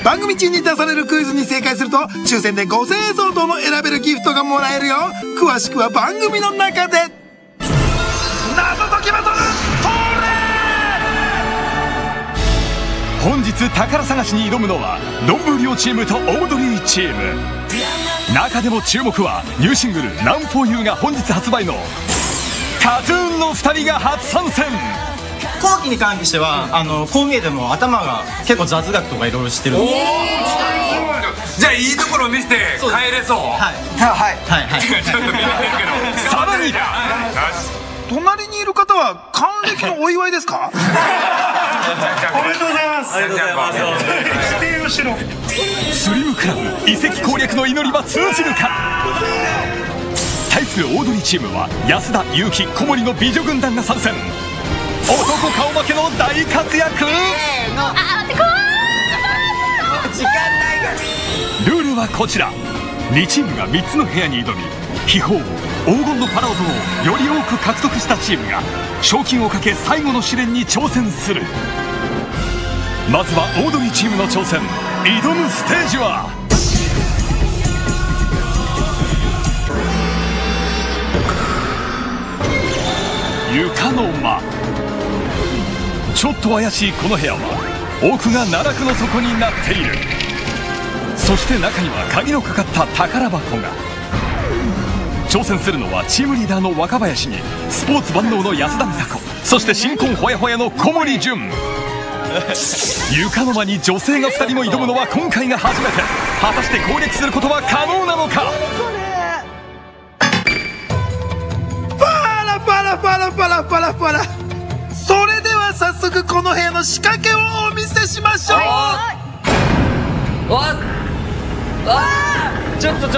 番組中に出されるクイズに正解すると抽選で5000円相当の選べるギフトがもらえるよ。詳しくは番組の中で。謎解きバトル本日宝探しに挑むのはどんぶりおチームとオードリーチーム。中でも注目はニューシングル「Run for You」が本日発売のKAT−TUNの2人が初参戦。 後期に関してはこう見えても頭が結構雑学とかいろいろ知ってるんで。 じゃあいいところを見せて帰れそう。はいはいさらに隣にいる方は還暦のお祝いですか？ おめでとうございます。 ありがとうございます。 指定をしろ。 スリムクラブ移籍攻略の祈りは通じるか。対するオードリーチームは安田、結城、小森の美女軍団が参戦。男顔負けの大活躍。ルールはこちら。2チームが3つの部屋に挑み、秘宝黄金のパラオゾをより多く獲得したチームが賞金をかけ最後の試練に挑戦する。まずはオードリーチームの挑戦。挑むステージは床の間。ちょっと怪しいこの部屋は奥が奈落の底になっている。そして中には鍵のかかった宝箱が。挑戦するのはチームリーダーの若林にスポーツ万能の安田美沙子、そして新婚ほやほやの小森純。床の間に女性が2人も挑むのは今回が初めて。果たして攻略することは可能なのか。 パラそれでは早速この部屋の仕掛けをお見せしましょう。 ちょっと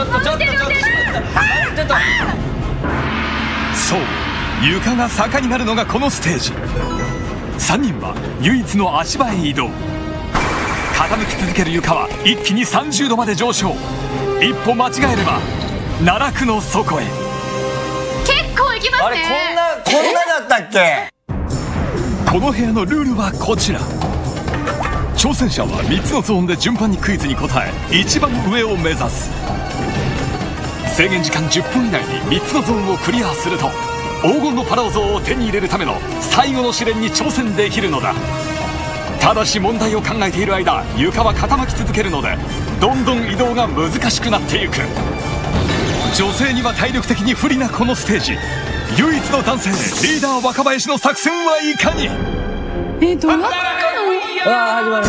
そう、床が坂になるのがこのステージ。3人は唯一の足場へ移動。傾き続ける床は一気に30度まで上昇。一歩間違えれば奈落の底へ。 結構いきますね。 こんなだったっけ？ この部屋のルールはこちら。挑戦者は3つのゾーンで順番にクイズに答え一番上を目指す。制限時間10分以内に3つのゾーンをクリアすると黄金のパラオ像を手に入れるための最後の試練に挑戦できるのだ。ただし問題を考えている間床は傾き続けるのでどんどん移動が難しくなっていく。女性には体力的に不利なこのステージ。唯一の男性リーダー若林の作戦はいかに。 どうなったの？ 始まる。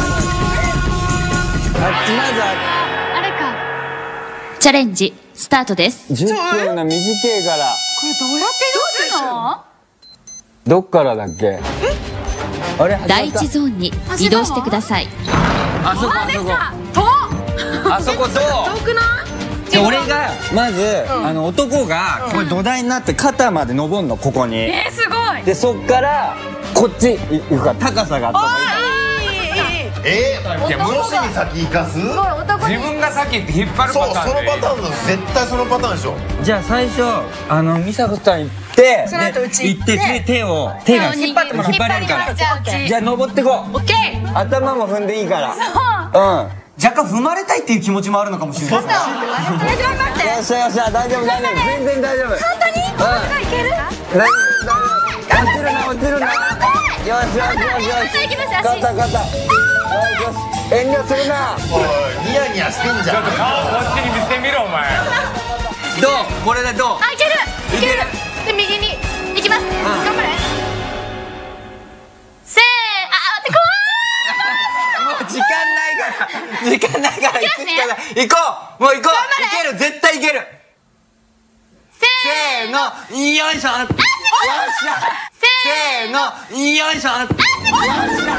あれか。チャレンジスタートです。 10分が短いから。 これどうやって移動するの？ どっからだっけ？あれ第一ゾーンに移動してください。 あそこあそこそう遠くない？ 俺がまず男がこれ土台になって肩まで登んのここに。 すごい。 でそっからこっち行くから高さがあった方がいい。 女子に先行かす？ 自分が先って引っ張るパターン。 そのパターンの絶対そのパターンでしょ。 じゃあ最初美佐子さん行って手が引っ張れるから。じゃあ登ってこう。頭も踏んでいいから。 若干踏まれたいっていう気持ちもあるのかもしれない。 よっしゃよっしゃ大丈夫全然大丈夫。本当に？いける？落ちるな。よし。肩。遠慮するな。 ニヤニヤしてんじゃん。 ちょっと顔こっちに見せてみろお前。 どう？これでどう？ いける。で右に行きます。頑張れ。せー、待ってもう時間ないから行こう。もう行こう。いける絶対いける。せーのよいしょ。よっしゃ。せーのよいしょ。よっしゃ。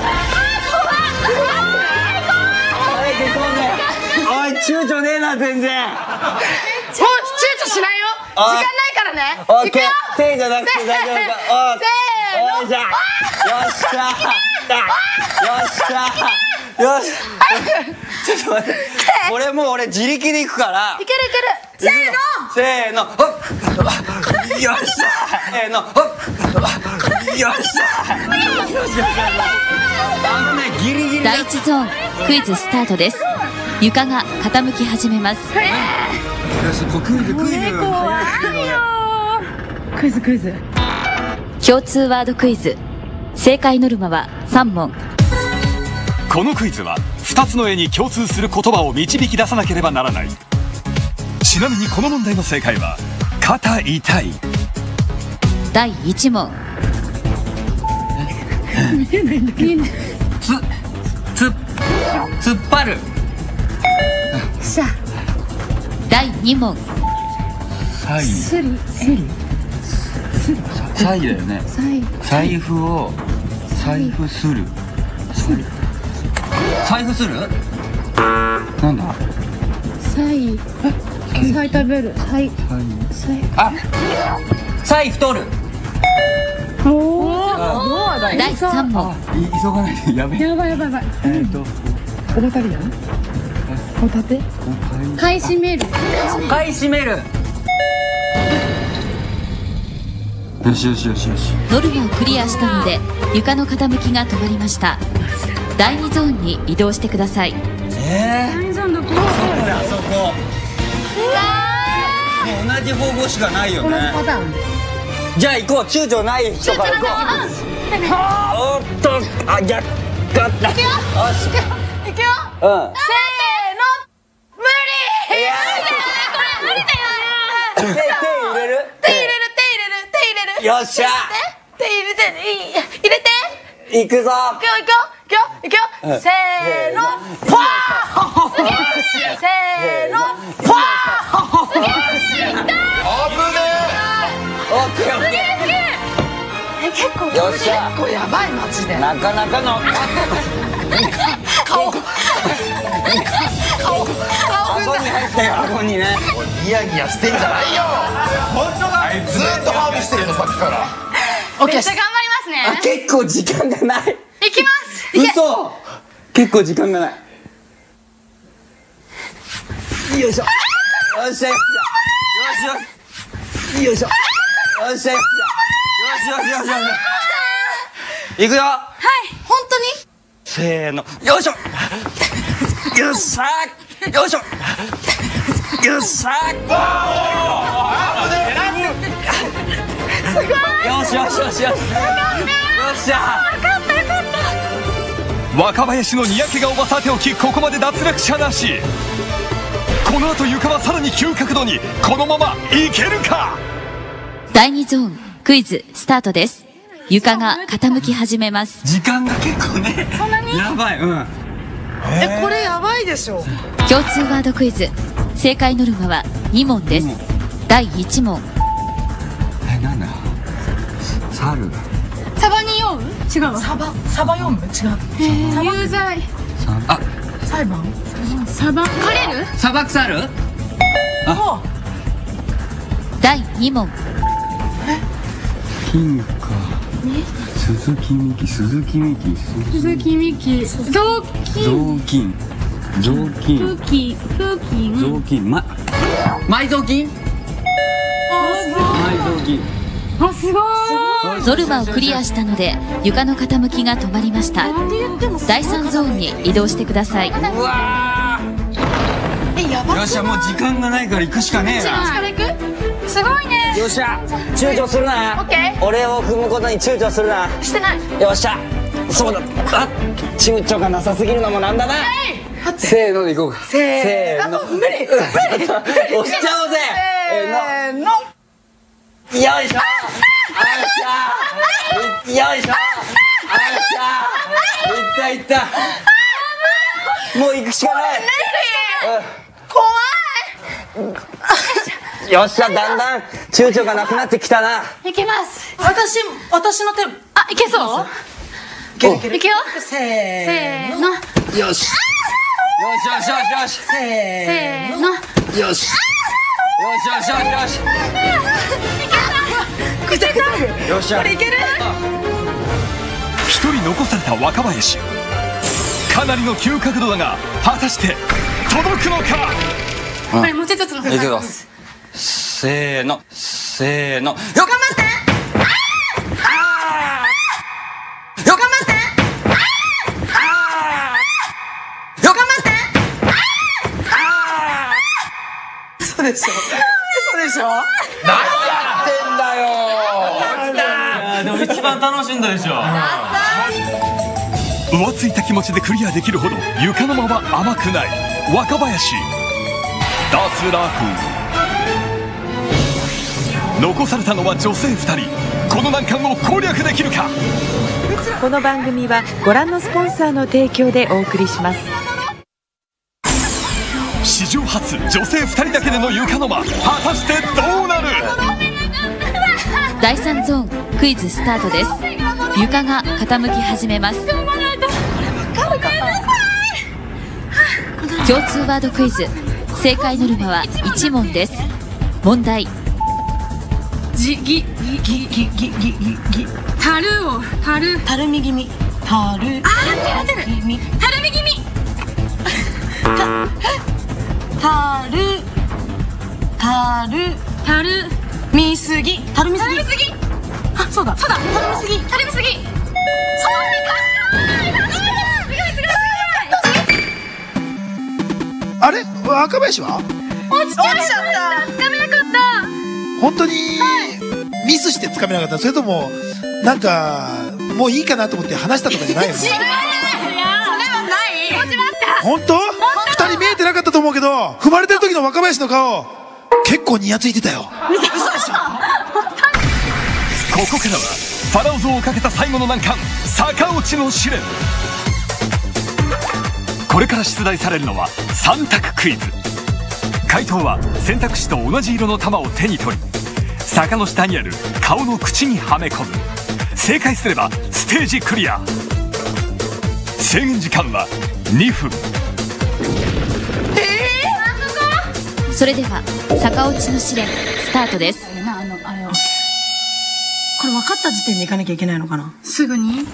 おい躊躇ねえな全然。 もう躊躇しないよ。時間ないからね。 オッケー。手じゃなくて大丈夫か。よいしょ。よっしゃ。よし。ちょっと待って。これもう俺自力で行くから。 いける。 せーの。よっしゃ。せーの。よっしゃ。ギリギリ。 第1ゾーンクイズスタートです。床が傾き始めます。 よし、クイズ。 クイズ。 共通ワードクイズ。正解ノルマは3問。 このクイズは2つの絵に共通する言葉を導き出さなければならない。ちなみにこの問題の正解は肩痛い。 第1問。 突っ張る。 第2問。 サイだよね。財布する。なんだ。 サイ食べる。 サイ太る。 第3問。 急がないでやべえ。 やばい。おばたりやん。ホタテ。買い占める。 よし。 ノルマをクリアしたので床の傾きが止まりました。第2ゾーンに移動してください。 何さんどこ？ あそこ。同じ方向しかないよね。 パターン。 じゃあ行こう。躊躇ない人から行こう。おっと、逆かった。 いくよ。 うん。 せーの。無理。 手入れる。よっしゃ。 手入れて。 行くぞ。 いくよ。せーの。パー。せーの。パー。すげえ。 オッケー。 結構よっしゃ。 これやばいマジで。 なかなかの。 顔顎に入ったよ。顎にね。 ニヤニヤしてんじゃないよ。ずーっとハーブしてるのさっきから。 めっちゃ頑張りますね。 結構時間がない。 いきます。 嘘。結構時間がない。よいしょ。よっしゃ。よいしょ。いくよ。 はい。本当に？ せーの。よいしょ。よっしゃ。よいしょ。よっしゃ。 すごい。 よし。よっしゃ。 若林のにやけ顔はさておき、ここまで脱落者なし。この後床はさらに急角度に。このままいけるか。 第2ゾーンクイズスタートです。床が傾き始めます。 時間が結構ね。 そんなに？ やばい。うん。 これやばいでしょ。 共通ワードクイズ。正解ノルマは2問です。第1問。 なんだ。猿。 サバに酔う？違う。サバ読む？違う。有罪。裁判？サバ枯れる？ 砂漠猿？ 第2問。 金か。鈴木美希。 雑巾。 埋蔵金。 すごい。 ノルマをクリアしたので床の傾きが止まりました。第3ゾーンに移動してください。 うわー。 やばい。 よっしゃ、もう時間がないから行くしかねえな。 すごいね。 よっしゃ、躊躇するな。 オッケー。 俺を踏むことに躊躇するな。 してない。 よっしゃ。そうだ。躊躇がなさすぎるのもなんだな。せーのでいこうか。せーの。 無理。 押しちゃおうぜ。 せーの。 よいしょ。よいしょ。いったもう行くしかない。 怖い。よっしゃ、だんだん躊躇がなくなってきたな。 い。いけます。私の手。いけそう？いけよ。せーの。 よし。せーの。 よし。よっしゃ。 これいける？ 一人残された若林。かなりの急角度だが果たして届くのか。 これもうちょっとのいくよ。せーの。よっ。 頑張って。 よっ。頑張って。 浮ついた気持ちでクリアできるほど床の間は甘くない若林脱落。残されたのは女性2人。この難関を攻略できるか。 この番組はご覧のスポンサーの提供でお送りします。 史上初女性2人だけでの床の間、果たしてどうなる。 第3ゾーンクイズスタートです。床が傾き始めます。共通ワードクイズ、正解ノルマは1問です。問題。 たるをたるみ気味たるみ気味たるみすぎあ、そうだたるみすぎあれ若林は落ちちゃった。つかめなかった。 本当にミスしてつかめなかった。それともなんかもういいかなと思って話したとかじゃないよね。 それはない落ちまった。 本当？二人見えてなかったと思うけど、踏まれてる時の若林の顔結構ニヤついてたよ。 嘘でしょ。 ここからはファラオ像をかけた最後の難関、逆落ちの試練。これから出題されるのは3択クイズ。回答は選択肢と同じ色の玉を手に取り、坂の下にある顔の口にはめ込む。正解すればステージクリア。制限時間は2分。 それでは逆落ちの試練スタートです。 これ分かった時点で行かなきゃいけないのかな。すぐに。もう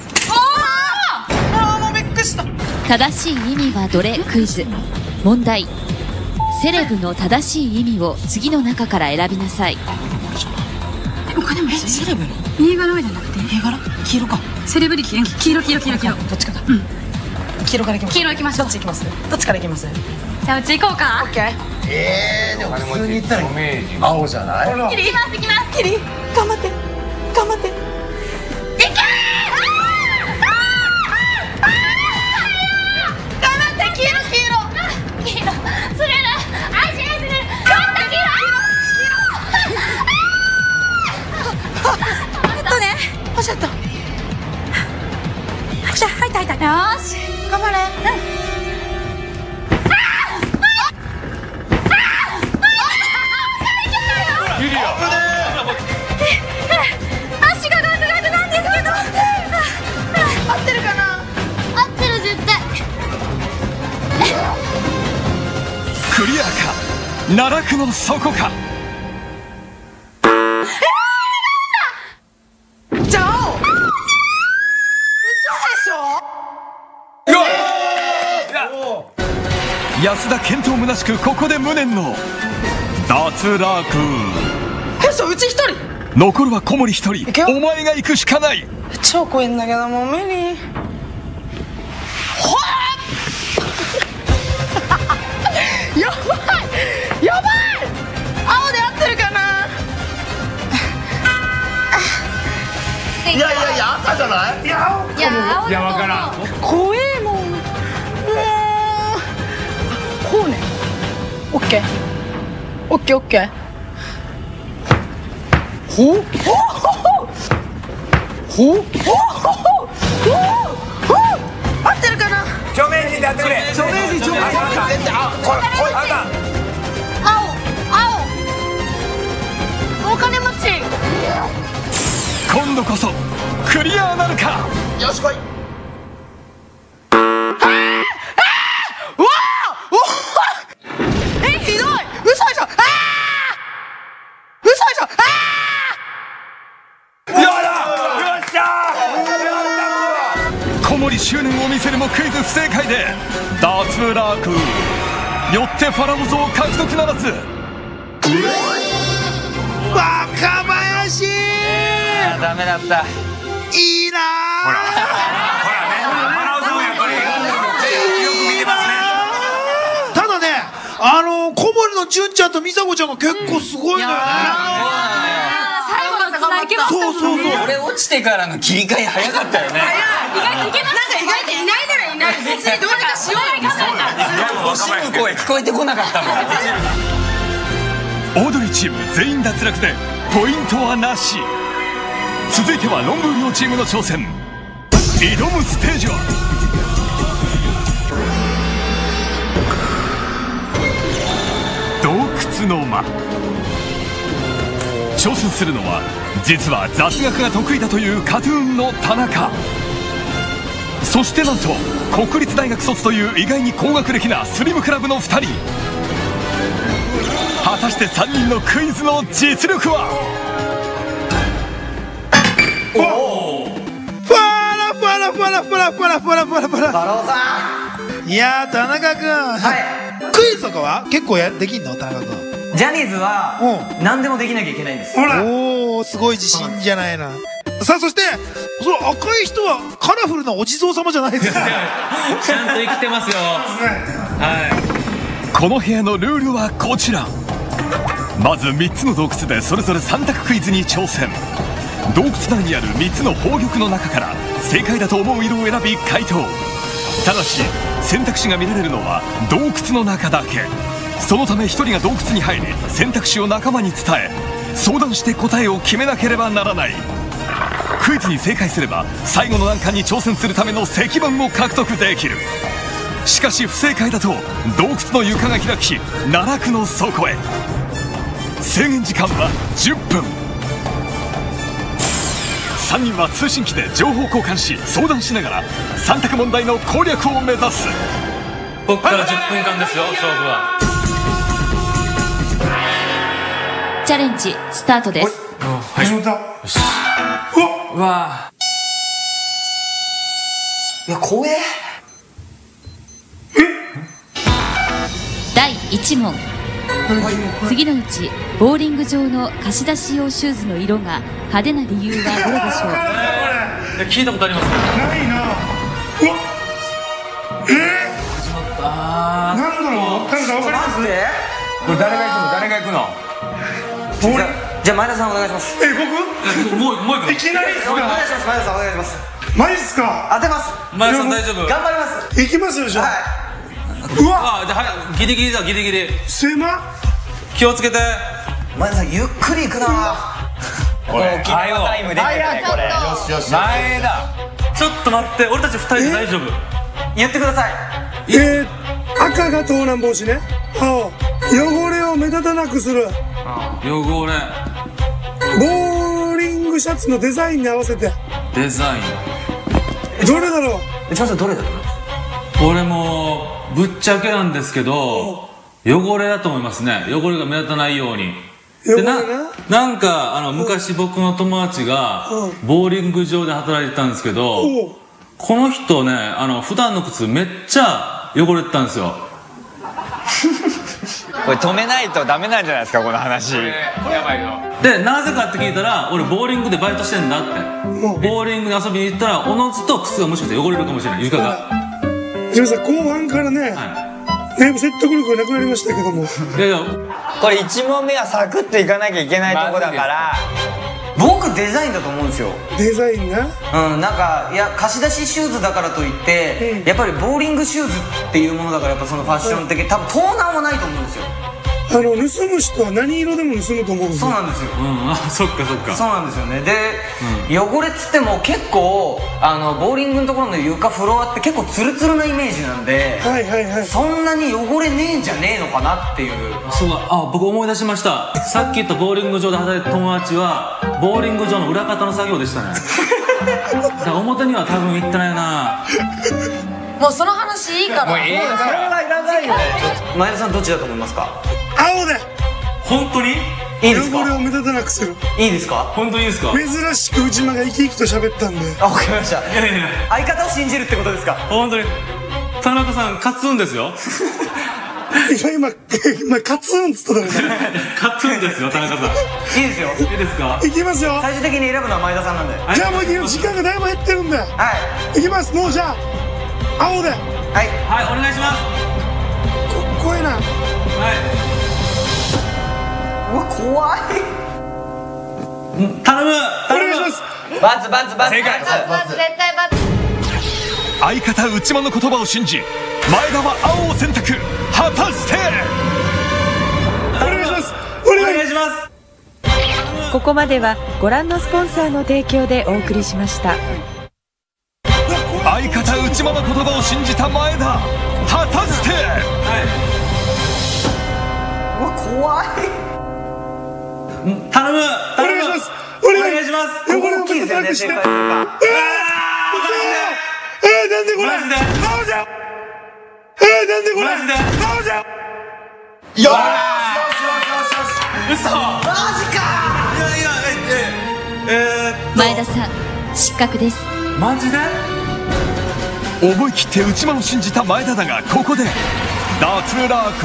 びっくりした。 正しい意味はどれクイズ。問題。セレブの正しい意味を次の中から選びなさい。 お金持ち。セレブの家柄じゃなくて家柄。黄色か。セレブリティ。黄色。どっちかだ。黄色からいきます。黄色いきましょう。どっちいきます。どっちからいきます。じゃあうち行こうか。オッケー。 でも普通に言ったら青じゃない？ キリ行きます。キリ頑張って。いけー。黄色それだ。安心する。頑張った黄色。おっしゃった。入った。よし頑張れ。足がガクガクなんですけど。合ってるかな。合ってる絶対。 クリアか奈落の底か。 じゃあ安田健闘むなしくここで無念の脱落。 うち一人。 残るは小森一人。お前が行くしかない。 超怖いんだけどもう無理。やばい。青で合ってるかな。 いや赤じゃない？ いやわからん。 怖えもん。こうね。オッケー。ほう合ってるかな。 著名人でやってくれ。 著名人青お金持ち。 今度こそクリアなるか。 よし来い。 ひどい。嘘でしょ。 小森執念を見せるもクイズ不正解で脱落。よってファラオ像獲得ならず。 若林ダメだった。 いいなほらね、ファラオ像やっぱりよく見てますね。 ただね、小森の純ちゃんと美佐子ちゃんが結構すごいのよね。 最後のつないけましたもんね。 そうそうそう。 俺落ちてからの切り替え早かったよね。 意外といけました。意外といないならいない。別にどうにかしようがいかないから。 惜しむ声聞こえてこなかったもん。 オードリーチーム全員脱落でポイントはなし。続いてはロンブーリオチームの挑戦。挑むステージは洞窟の間。挑戦するのは実は雑学が得意だというカトゥーンの田中、そしてなんと国立大学卒という意外に高学歴なスリムクラブの2人。果たして3人のクイズの実力は。 ファラファラファラファラファラファラファラファラ。 太郎さいやー田中君、クイズとかは結構できんの田中君。 ジャニーズは何でもできなきゃいけないんです。 おお、すごい自信じゃないな。さあそしてその赤い人はカラフルなお地蔵様じゃないですか。 ちゃんと生きてますよ。 この部屋のルールはこちら。まず3つの洞窟でそれぞれ3択クイズに挑戦。洞窟内にある3つの宝玉の中から正解だと思う色を選び回答。ただし選択肢が見られるのは洞窟の中だけ。そのため1人が洞窟に入り選択肢を仲間に伝え相談して答えを決めなければならない。クイズに正解すれば最後の難関に挑戦するための石板を獲得できる。しかし不正解だと洞窟の床が開き奈落の底へ。制限時間は10分。3人は通信機で情報交換し相談しながら3択問題の攻略を目指す。 ここから10分間ですよ、勝負は。 チャレンジスタートです。 始まった。 うわいや怖え。 第1問。次のうちボーリング場の貸し出し用シューズの色が派手な理由はどれでしょう。 聞いたことあります。 ないな。なんだろう。なんかわかります？ これ誰が行くの？誰が行くの？ じゃあ前田さんお願いします。 僕？ もういきなりっすか？ お願いします。前田さんお願いします。 マジっすか？ 当てます。 前田さん大丈夫？ 頑張ります。 いきますよじゃあ。 うわ、じゃあギリギリだ、ギリギリ。 狭。 気をつけて。 前田さんゆっくり行くな。 これタイム出てないこれ。 よしよし。 前だ。ちょっと待って、俺たち2人で大丈夫。 言ってください。 赤が盗難防止ね。青、汚れを目立たなくする。 汚れ。 ボーリングシャツのデザインに合わせて。 デザイン。 どれだろう。 内村さんどれだと思います？ 俺もぶっちゃけなんですけど汚れだと思いますね。汚れが目立たないように。でなんか昔僕の友達がボーリング場で働いてたんですけど、この人ね普段の靴めっちゃ汚れてたんですよ。 これ止めないとダメなんじゃないですかこの話。 やばいよ。でなぜかって聞いたら俺ボーリングでバイトしてんだって。ボーリングに遊びに行ったらおのずと靴がもしかして汚れるかもしれない床が。 ジムさん後半からね、だいぶ説得力がなくなりましたけども。 いやいやこれ1問目はサクッといかなきゃいけないとこだから。 僕デザインだと思うんですよ。 デザインな。 なんかいや貸し出しシューズだからといって、やっぱりボーリングシューズっていうものだからやっぱそのファッション的多分盗難はないと思うんですよ。 盗む人は何色でも盗むと思うんですよ。 そうなんですよ。 あ、そっかそっか。 そうなんですよね。で、汚れっつっても結構ボーリングのところの床フロアって結構ツルツルなイメージなんで、そんなに汚れねえんじゃねえのかなっていう。 そうだ、僕思い出しました。さっき言ったボーリング場で働いた友達はボーリング場の裏方の作業でしたね。だから表には多分行ってないな。 もうその話いいから。 もういいから。それはいらないよね。前田さんどっちだと思いますか？ 青で。 本当に？ いいですか？ 汚れを目立たなくする。 いいですか？ 本当にいいですか？ 珍しく内間が生き生きと喋ったんで。 わかりました。相方を信じるってことですか？ 本当に。田中さんカツンですよ。 今カツンっつっただろ。 カツンですよ田中さん。 いいですよ。 いいですか？ いきますよ。 最終的に選ぶのは前田さんなんで。 じゃあもう時間がだいぶ減ってるんで。いきます。もうじゃあ青で。 はいお願いします。 怖いな。 うわ怖い。 頼む。 お願いします。 バツバツバツ。 正解。 絶対バツ。 相方内間の言葉を信じ前田は青を選択。果たしてお願いします。 お願いします。 ここまではご覧のスポンサーの提供でお送りしました。 相方内間の言葉を信じた前田、果たして。 うわ怖い。 頼む。 お願いします。 お願いします。 汚れを目立たなくして。なんでこれ。 マジで。 青じゃん。なんでこれ。 マジで。 青じゃん。 よ嘘。マジか。 前田さん失格です。 マジで。 思い切って内間を信じた前田だが、ここで脱落。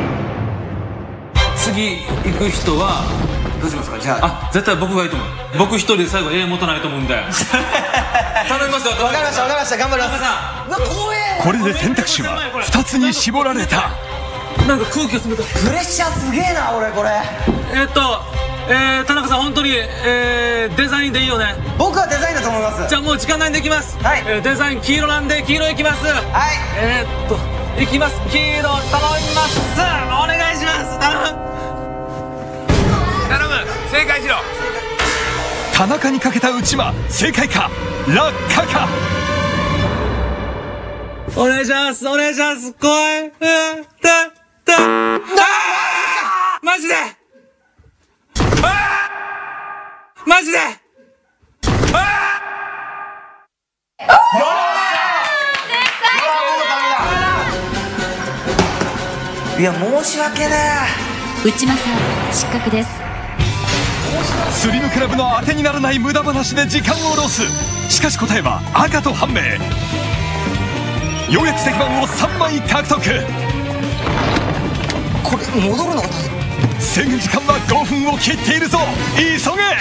次行く人はどうしますか。じゃあ絶対僕がいいと思う。僕一人で最後持たないと思うんで頼みますよ。 わかりましたわかりました。頑張ります。 これで選択肢は2つに絞られた。 なんか空気が冷たい。 プレッシャーすげえな俺これ。 田中さん本当にデザインでいいよね。 僕はデザインだと思います。 じゃあもう時間ないんでいきます。はい。デザイン黄色なんで黄色いきます。はい。いきます。黄色頼みます。お願いします。頼む。 正解しろ。 田中にかけた内間、正解か落下か。 お願いします。お願いします。怖い。マジで。マジで。 いや申し訳ね内間さん失格です。 スリムクラブの当てにならない無駄話で時間をロス。しかし答えは赤と判明。ようやく石板を3枚獲得。 これ戻るのか。 制限時間は5分を切っているぞ。急げ。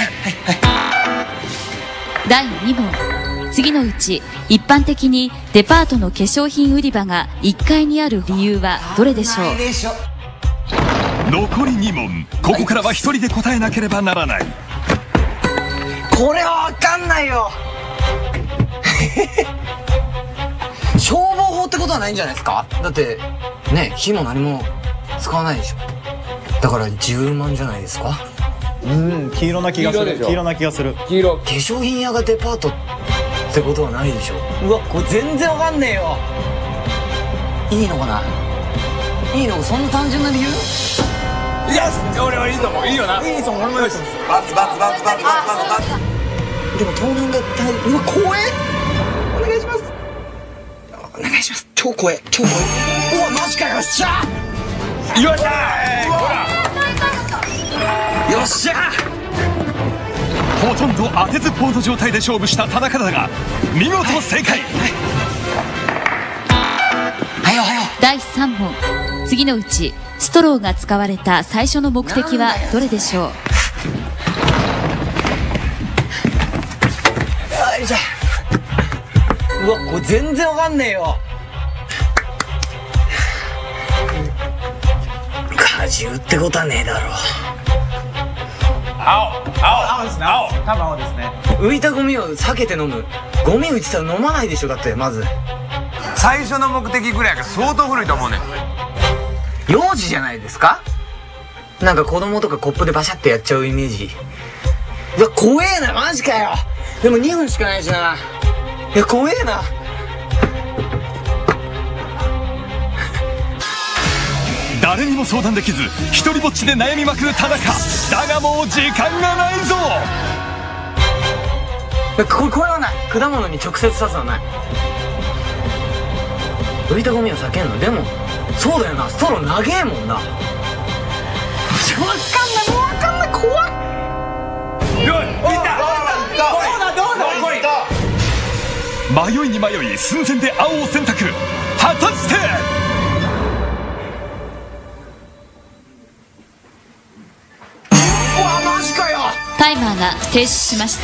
第2問。次のうち一般的にデパートの化粧品売り場が1階にある理由はどれでしょう。 残り2問。ここからは1人で答えなければならない。 これは分かんないよ消防法ってことはないんじゃないですか。だってね火も何も使わないでしょ。だから10万じゃないですか。 黄色な気がする。黄色な気がする。 黄色。化粧品屋がデパートってことはないでしょ。うわこれ全然わかんねえよ。いいのかな。いいの。そんな単純な理由。 いや俺はいいと思う。いいよな。 いいと思う。俺もいいと思う。 バツバツバツバツバツバツバツ。 でも盗難がうわ怖え。お願いします。お願いします。超怖え超怖え。うわマジかよ。よっしゃよっしゃよっしゃ。 ほとんど当てずっぽうの状態で勝負した田中だが見事正解。 第3問。次のうちストローが使われた最初の目的はどれでしょう。 よいしょ。うわこれ全然わかんねえよ。果汁ってことはねえだろ。 青ですね。多分青ですね。 浮いたゴミを避けて飲む。ゴミ浮いてたら飲まないでしょ。だってまず最初の目的ぐらいが相当古いと思うねん。 幼児じゃないですか。なんか子供とかコップでバシャってやっちゃうイメージ。うわ怖えな。マジかよ。でも2分しかないしな。いや怖えな。 誰にも相談できず一人ぼっちで悩みまくる田中だがもう時間がないぞ。 これはない。果物に直接刺すのはない。浮いたゴミを避けんの。でもそうだよな。ストロー長えもんな。分かんない。もう分かんない。怖い。 よいいった迷いに迷い寸前で青を選択。果たしてタイマーが停止しました。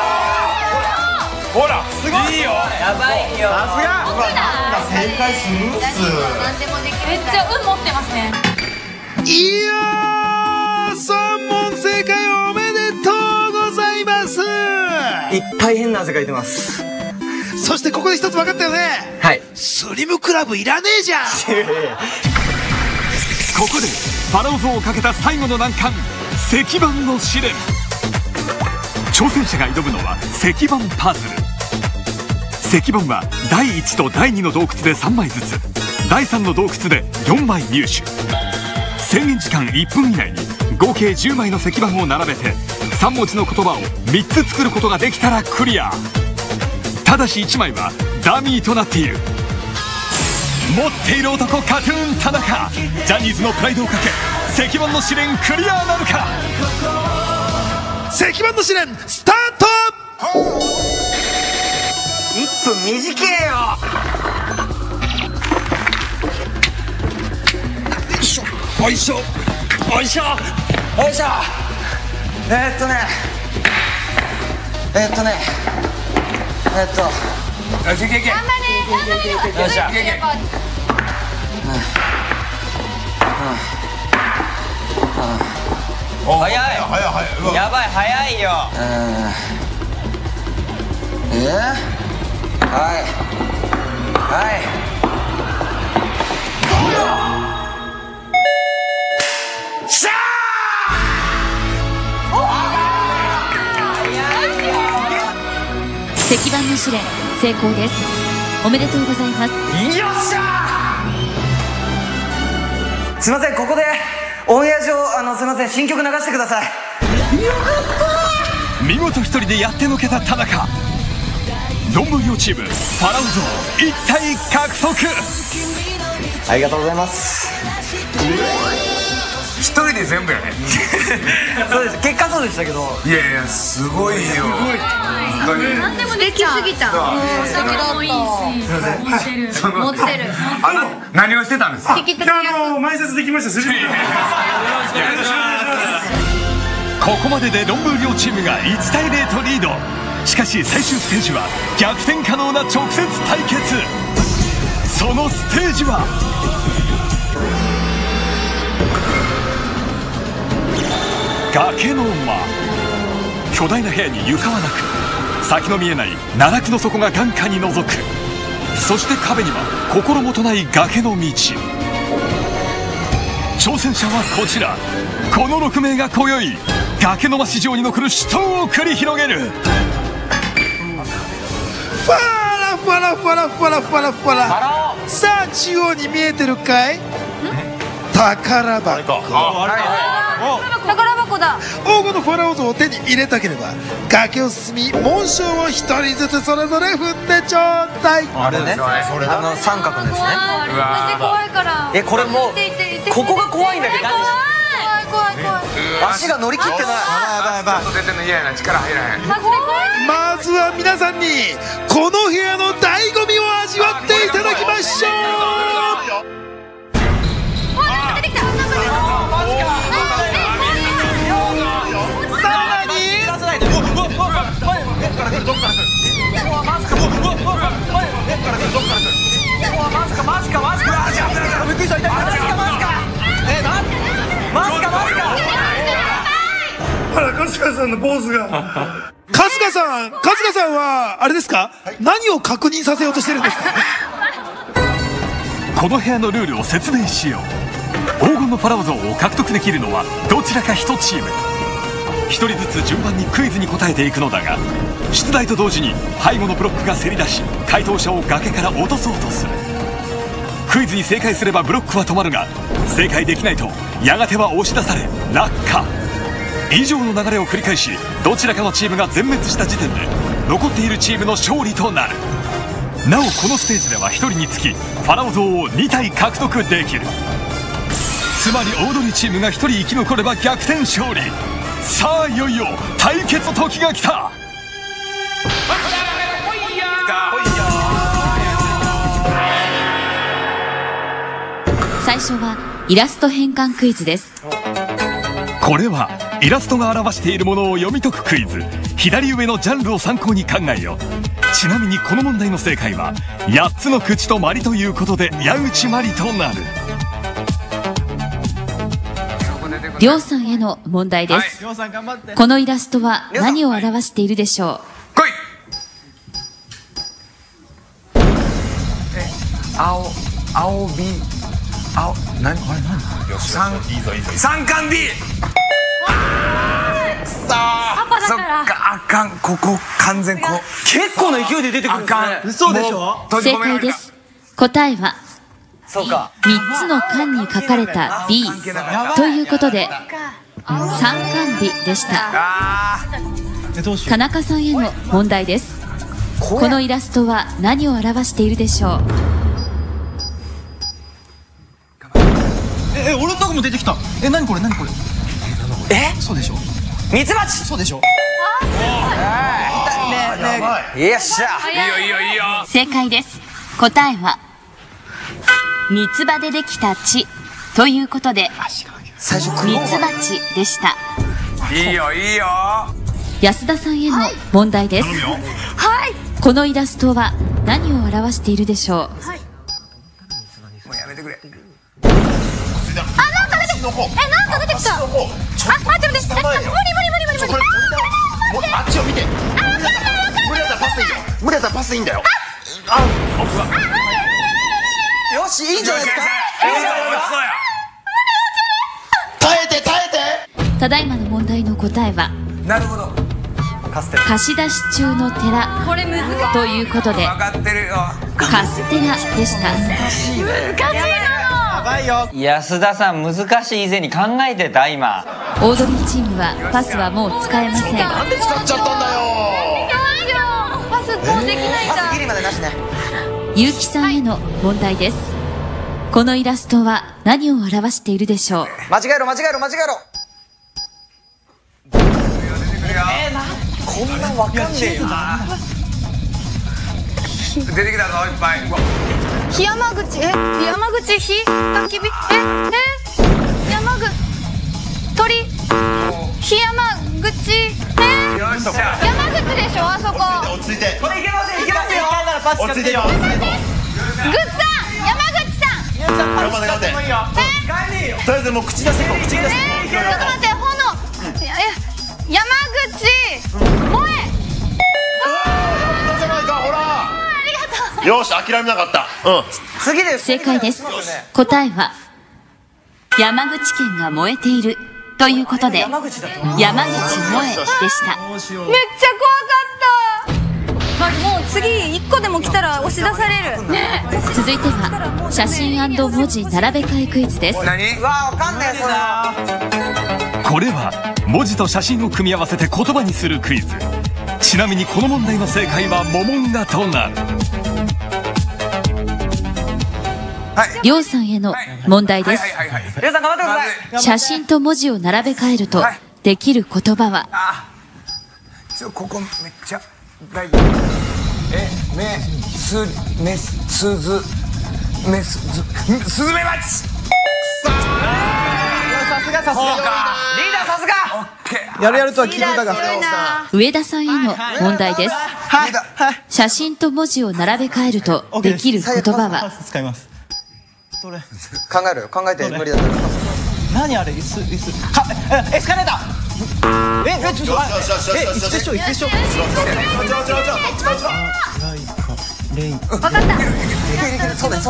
ほらすごい。いいよ。 やばいよ。 さすが。正解スムーズ。 何でもできる。めっちゃ運持ってますね。 いやー3問正解おめでとうごいっぱい変な汗かいてます。 そしてここで一つ分かったよね。 はい。 スリムクラブいらねえじゃん。 ここでファラオ像をかけた最後の難関、石板の試練。挑戦者が挑むのは石板パズル。石板は第1と第2の洞窟で3枚ずつ、第3の洞窟で4枚入手。制限時間1分以内に合計10枚の石板を並べて3文字の言葉を3つ作ることができたらクリア。ただし1枚はダミーとなっている。持っている男カトゥーン田中、ジャニーズのプライドをかけ石板の試練クリアなるか。 石板の試練スタート。 1分短えよ。 おいしょおいしょおいしょ。頑張れ。よっしゃ。早い。やばい、早いよ。はいはい。しゃ石板の試練成功です。おめでとうございます。 よっしゃー。すいません、ここでオンエア上すいません、新曲流してください。よかった。 見事一人でやってのけた田中。論文用チームファラオ像1体獲得。 ありがとうございます。 一人で全部やね。 そうです、結果そうでしたけど。 いやいや、すごいよ。 何でもできすぎた。素敵だった。持ってる。 何をしてたんですか。 前説できました。 ここまでで論文両チームが1対0とリード。しかし最終ステージは逆転可能な直接対決。そのステージは崖の間。巨大な部屋に床はなく、先の見えない奈落の底が眼下に覗く。そして壁には心もとない崖の道。挑戦者はこちら。この6名が今宵崖の間史上に残る死闘を繰り広げる。 ファラファラファラファラファラファラ。さあ中央に見えてるかい。宝箱。 宝箱だ。 黄金のファラオ像を手に入れたければ崖を進み紋章を一人ずつそれぞれ踏んでちょうだい。 あれね、三角のですね。 マジ怖いから。 これもうここが怖いんだけど。 怖い。 足が乗り切ってない。やばい。 出てんの嫌やな、力入らへん。 まずは皆さんにこの部屋の醍醐味を味わっていただきましょう。 出てきた。 ほら、春日さんのポーズが。 春日さんはあれですか、何を確認させようとしてるんですか。 この部屋のルールを説明しよう。黄金のファラオ像を獲得できるのはどちらか1チーム。1人ずつ順番にクイズに答えていくのだが、出題と同時に背後のブロックがせり出し回答者を崖から落とそうとする。クイズに正解すればブロックは止まるが、正解できないとやがては押し出され落下。以上の流れを繰り返し、どちらかのチームが全滅した時点で残っているチームの勝利となる。なおこのステージでは1人につきファラオ像を2体獲得できる。つまりオードリーチームが1人生き残れば逆転勝利。さあいよいよ対決の時が来た。 最初はイラスト変換クイズです。 これはイラストが表しているものを読み解くクイズ。左上のジャンルを参考に考えよう。ちなみにこの問題の正解は8つの口とまりということで矢口まりとなる。 りょうさんへの問題です。このイラストは何を表しているでしょう。 来い。 青火何三冠 B。 さあそっか、あかん、ここ完全こう結構な勢いで出てくるんですね。 嘘でしょ。 正解です。答えはそうか。 3つの缶に書かれた B ということで三冠日でした。田中さんへの問題です。このイラストは何を表しているでしょう。 俺のとこも出てきた。何これ何これ。そうでしょ。 ミツバチ。 そうでしょ。 よっしゃ。 いいよいいよいいよ。 正解です。答えは三つ葉でできた血ということでミツバチでした。 いいよいいよ。 安田さんへの問題です。 はい。 このイラストは何を表しているでしょう。 もうやめてくれ。 なんか出てきた。なんか出てきた。待って無理。 あっちを見て。無理だったらパスいいんだよ。無理だったらパスいいんだよ。 よし、いいんじゃないですか。 耐えて。 ただいまの問題の答えはなるほど。 貸し出し中の寺ということで分かってるよ。 カステラでした。 難しいなの。 安田さん、難しい以前に考えてた今。 オードリーチームはパスはもう使えません。 なんで使っちゃったんだよ。 パスもうできないんだ。 パスギリまでなしね。 結城さんへの問題です。このイラストは何を表しているでしょう。 間違えろ。こんなんわかんねえよ。 出てきたぞいっぱい。 檜山口火焚き火山口鳥檜山口よっしゃ。 山口でしょあそこ。 落ち着いて。 これいけますよ。 落ち着いてよ。 グッさん山口さん。 頑張って。とりあえずもう口出していこう。 ちょっと待って炎。山口萌え。 じゃないかほら。 ありがとう。 よし諦めなかった。 次です。 正解です。答えは山口県が燃えているということで山口萌えでした。 めっちゃ怖かった。もう次1個でも来たら押し出されるね。 続いては写真&文字並べ替えクイズです。 何？ うわわかんないそれ。 これは文字と写真を組み合わせて言葉にするクイズ。ちなみにこの問題の正解はモモンガとなる。 りょうさんへの問題です。 りょうさん頑張ってください。 写真と文字を並べ替えるとできる言葉は。 ここめっちゃ大丈夫。スズメバチ。 さすが。リーダーさすが。 やるとは聞いてたが。 上田さんへの問題です。写真と文字を並べ替えるとできる言葉は。 使います。 考えろよ。考えて無理だったら。 何あれ？エスカレーター。ちょっと椅子でしょ。 分かった。 そうだよ。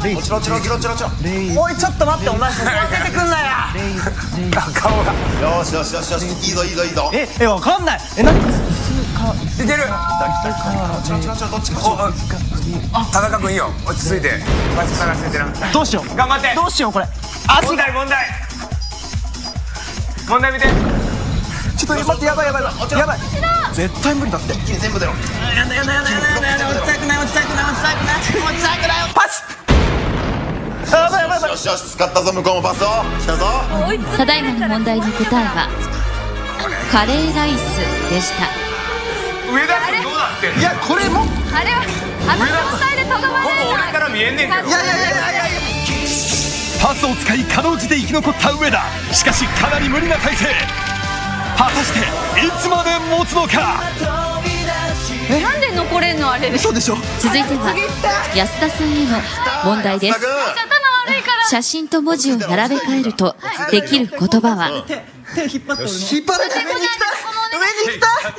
おいちょっと待って、お前そこ当ててくんなや。 顔が。よしいいぞ。 分かんない。何？ いける。どっちか。田中君いいよ。落ち着いて。バチ探しててな。 どうしよう。 頑張って。 どうしようこれ。 問題見て。 ちょっと待って、やばい。絶対無理だって。 全部だよ。 やだ。落ちたくない。パス。 よし使ったぞ。向こうもパスを来たぞ。 ただいまの問題の答えはカレーライスでした。 上田君どうなってんの？ いやこれもあれは状態でとどまれない。 俺から見えんねんけど。 パスを使いかろうじて生き残った上田。しかしかなり無理な体勢。果たしていつまで持つのか。 なんで残れんのあれで。 そうでしょ。 続いては安田さんへの問題です。写真と文字を並べ替えるとできる言葉は。 手引っ張って。 引っ張らない。上に来た。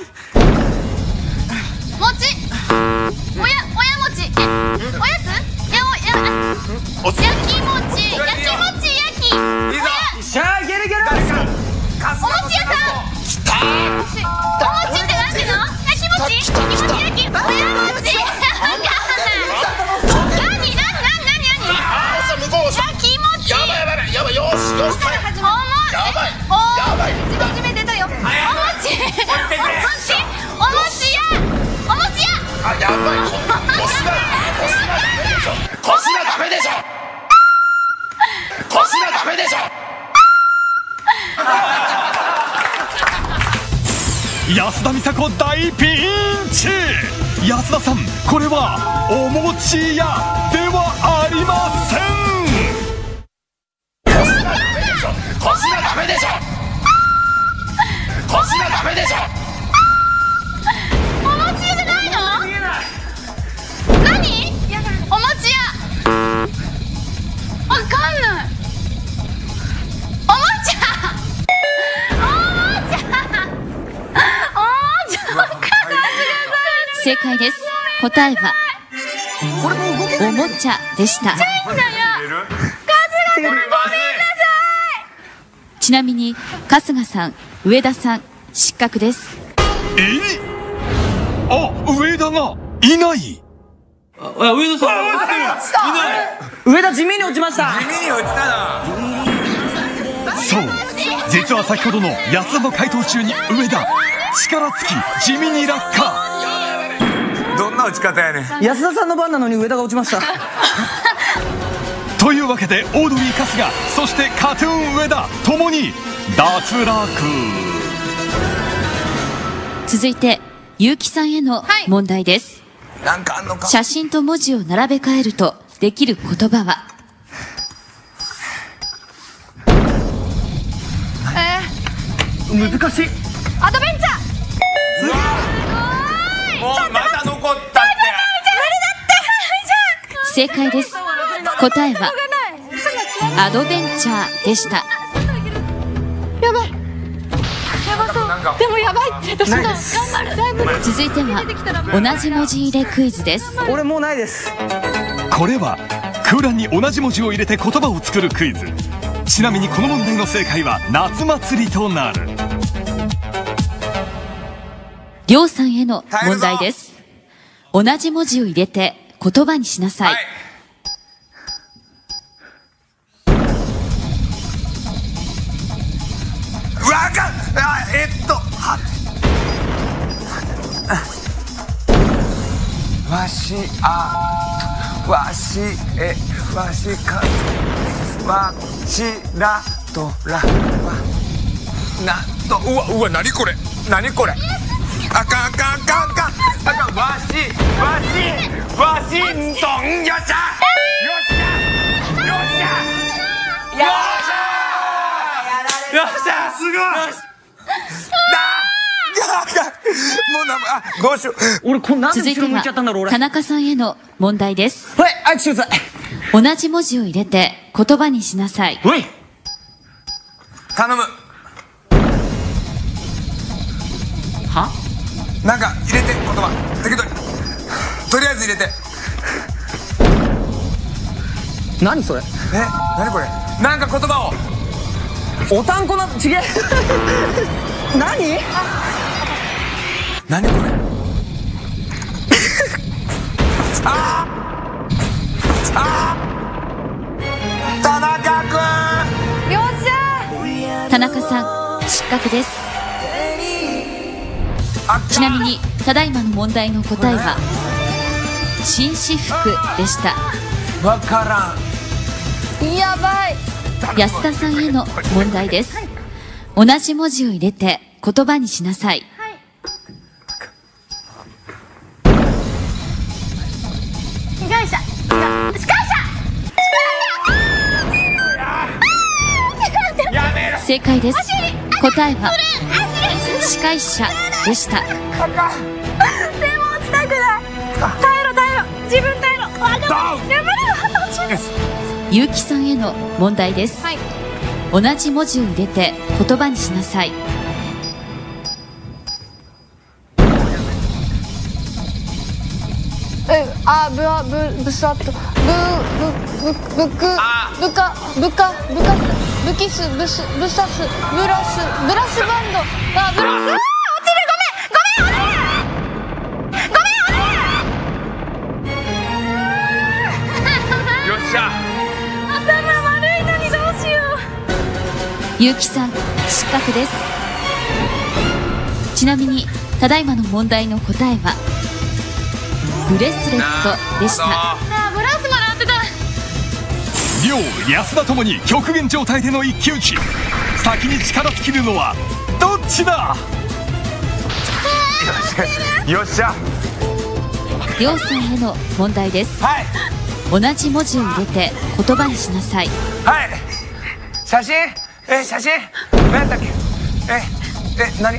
餅。親餅。おやつ？ きもち焼きもち焼きしゃあいけるいける。 お餅屋さんきたお餅ってなんていうの？焼き餅焼き餅焼き親餅やばいよしよしやばい初め出たよお餅あやばいこすらダメでしょ安田美沙子大ピンチ。安田さん、これはお餅屋ではありません。 こすらダメでしょお餅屋じゃないの？何？お餅屋わかんないおもちゃ正解です。答えはおもちゃでした。ちなみに春日さん、上田さん失格です。 あ、上田がいない。 上田さんいない。 上田地味に落ちました。 地味に落ちたな。 そう、実は先ほどの安田の回答中に上田力尽き地味に落下。 どんな落ち方やねん。 安田さんの番なのに上田が落ちました。 というわけでオードリー春日、そしてカトゥーン上田ともに脱落。 続いて結城さんへの問題です。 なんかあんのか。 写真と文字を並べ替えるとできる言葉は？ 難しい。 アドベンチャーもうまだ残ったって。 正解です。答えはアドベンチャーでした。 やばいそうでもやばいって私の頑張るだいぶ。 続いては同じ文字入れクイズです。 俺もうないです。 これは空欄に同じ文字を入れて言葉を作るクイズ。ちなみにこの問題の正解は夏祭りとなる。 りょうさんへの問題です。同じ文字を入れて言葉にしなさい。 わしわしわしわしらとらわなとうわ何これあかんわしんとんよっしゃよっしゃすごいもうどうしよう。 俺こんなんで続いて後ろ向いちゃったんだろう。 は田中さんへの問題です。 はい、あいつください。 同じ文字を入れて言葉にしなさい。 はい。 頼む。 は？ なんか入れて言葉適当に。とりあえず入れて。 何それ？ 何これ？なんか言葉を。 おたんこなちげえ。何？ 何これ？田中君。 よっしゃ田中さん失格です。ちなみにただいまの問題の答えは紳士服でした。 わからん。やばい。 安田さんへの問題です。同じ文字を入れて言葉にしなさい。 被害者。 正解です。答えは司会者でした。 でも落ちたくない。耐えろ自分耐えろ。 結城さんへの問題です。同じ文字を入れて言葉にしなさい。 あぶわぶぶさっとぶぶぶくぶかぶかぶかブキスブスブサスブラスブラスバンドあブラス落ちるごめん落ちるよっしゃ。 頭悪いのにどうしよゆうきさん失格です。ちなみにただいまの問題の答えはブレスレットでした。 あブラスまで合ってた。 両安田ともに極限状態での一騎打ち。先に力尽きるのはどっちだ。 よっしゃ。 りょうさんへの問題です。同じ文字を入れて言葉にしなさい。 はい。写真？写真？何だっけ？何？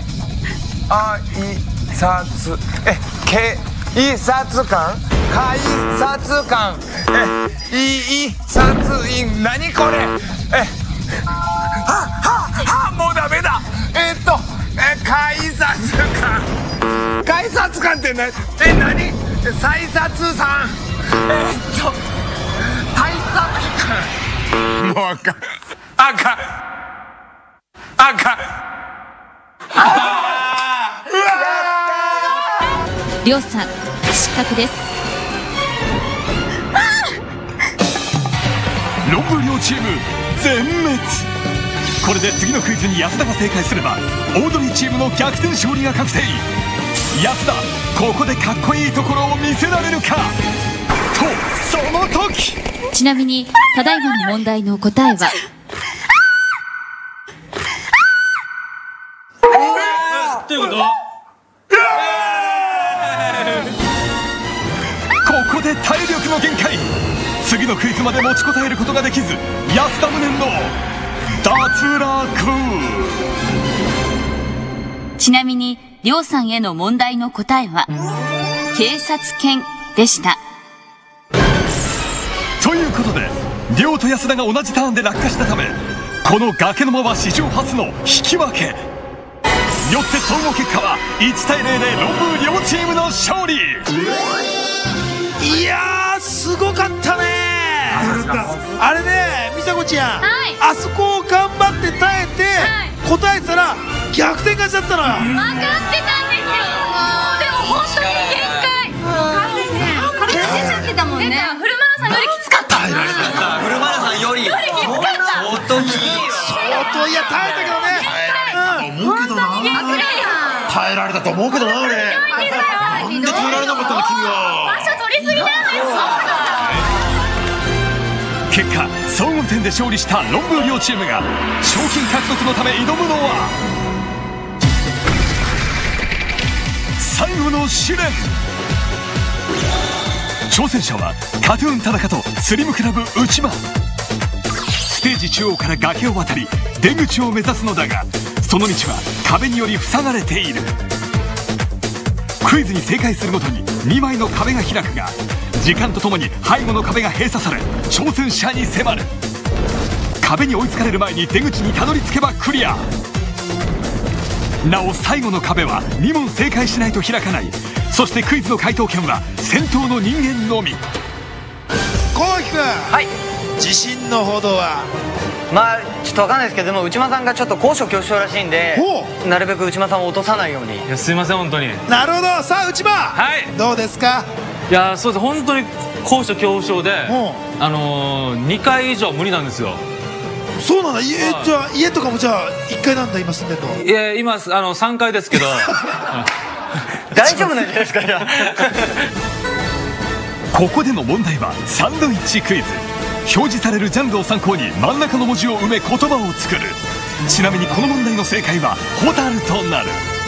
警察官？改札官？何これ？もうダメだ。改札官。改札官って何？再札さん。配達官。もうあかん。 りょうさん失格です。 論文両チーム全滅。これで次のクイズに安田が正解すればオードリーチームの逆転勝利が確定。安田ここでかっこいいところを見せられるかとその時。 ちなみにただいまの問題の答えはということここで体力の限界。次のクイズまで持ちこたえることができず安田無念の脱落。 ちなみにりょうさんへの問題の答えは警察犬でした。 ということでりょうと安田が同じターンで落下したためこの崖の間は史上初の引き分け。よって総合結果は1対0で論文両チームの勝利。 いやーすごかったね。あれね美佐子ちゃん、あそこを頑張って耐えて、答えたら逆転勝ちだったのよ。 分かってたんですよ。でも本当に限界。これ出ちゃってたもんね。フルマラソンよりきつかった。 フルマラソンよりきつかった。 相当きついよ。 相当いや耐えたけどね。思うけどな。耐えられたと思うけどな俺。なんで耐えられなかったの君は。 場所取りすぎなんですよ。 結果総合点で勝利した論文両チームが賞金獲得のため挑むのは最後の試練。挑戦者はカトゥーン田中とスリムクラブ内間。ステージ中央から崖を渡り出口を目指すのだがその道は壁により塞がれている。クイズに正解するごとに2枚の壁が開くが時間とともに背後の壁が閉鎖され挑戦者に迫る。壁に追いつかれる前に出口にたどり着けばクリア。なお最後の壁は2問正解しないと開かない。そしてクイズの回答権は先頭の人間のみ。 こうきくん、自信のほどは。 まあちょっとわかんないですけどでも内間さんがちょっと高所恐怖症らしいんでなるべく内間さんを落とさないように。 いやすいません本当に。 なるほど。さあ内間、どうですか。 いやそうです本当に高所恐怖症で2回以上無理なんですよ。 そうなんだ。じゃあ家とかもじゃあ1階なんだ今住んでるの。 いや今3階ですけど大丈夫なんじゃないですか。じゃあここでの問題はサンドイッチクイズ。表示されるジャンルを参考に真ん中の文字を埋め言葉を作る。ちなみにこの問題の正解はホタルとなる。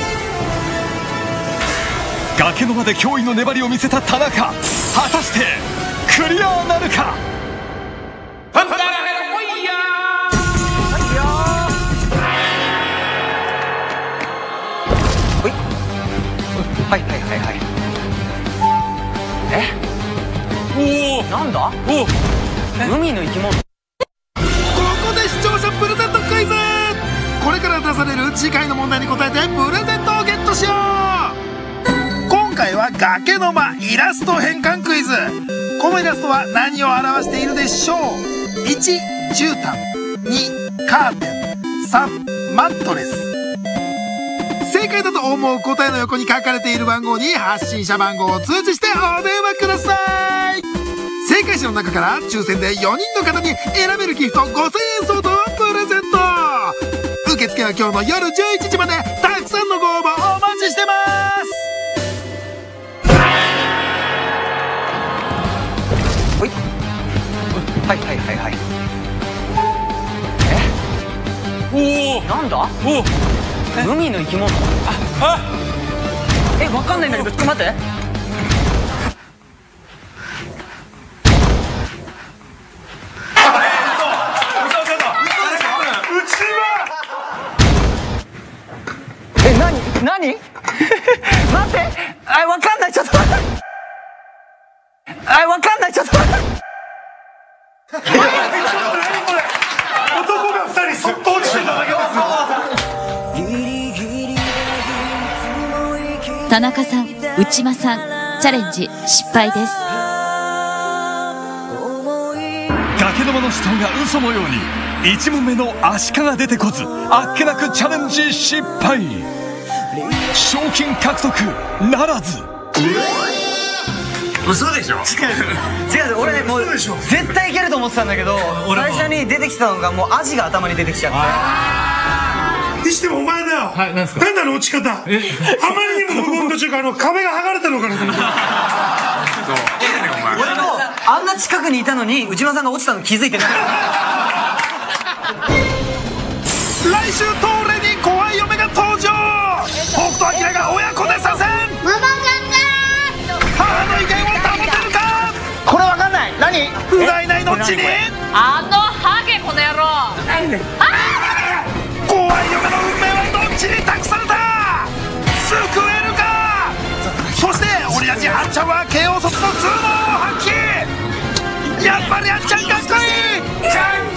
崖の間で驚異の粘りを見せた田中、果たしてクリアなるか。 はいはいはいはい。おおなんだ。海の生き物。 ここで視聴者プレゼントクイズ。これから出される次回の問題に答えてプレゼントをゲットしよう。今回は崖の間イラスト変換クイズ。このイラストは何を表しているでしょう。1、絨毯。2、カーテン。3、マットレス。正解だと思う答えの横に書かれている番号に発信者番号を通知してお電話ください。正解者の中から抽選で4人の方に選べるギフト5000円相当をプレゼント。受付は今日の夜11時まで。たくさんのご応募お待ちしてます。 はいはいはいはい。おお、なんだ？海の生き物。わかんないんだけど、ちょっと待って。何？待って。わかんない、ちょっと待って。わかんない、ちょっと待って。 男が2人そっと落ちてただけです。 田中さん、内間さん、チャレンジ失敗です。 崖の間の死闘が嘘のように1問目のアシカが出てこず、あっけなくチャレンジ失敗。賞金獲得ならず。 嘘でしょ。違う、俺ね、もう絶対いけると思ってたんだけど、最初に出てきたのがもうアジが頭に出てきちゃって。 にしてもお前だよ。変なの落ち方。あまりにも無言途中から壁が剥がれたのかなと思って。 俺もあんな近くにいたのに内間さんが落ちたの気づいてない。 来週東レに怖い嫁が登場。北斗晶が親子で参戦。 ママ母の意見を保てるか。 これわかんない。何？ 不甲斐ないのちにあのハゲこの野郎。 怖い嫁の運命はどっちに託された。救えるか。そして俺たちあっちゃんは慶応卒の頭脳を発揮。やっぱりあっちゃんかっこいい。